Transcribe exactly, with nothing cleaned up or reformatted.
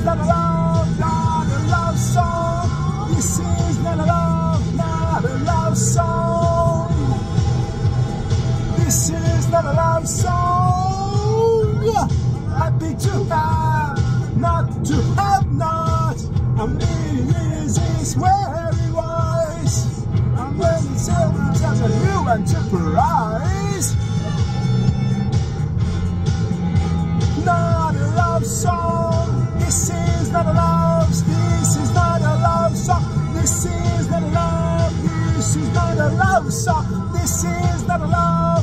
is not a love, not a love song. This is not a love, not a love song. This is not a love song. Happy to have, not to have not. I mean, this is very wise. And when it's every time a new enterprise. Not a love song. This is not a love. This is not a love song. This is not a love. This is not a love song. This is not a love.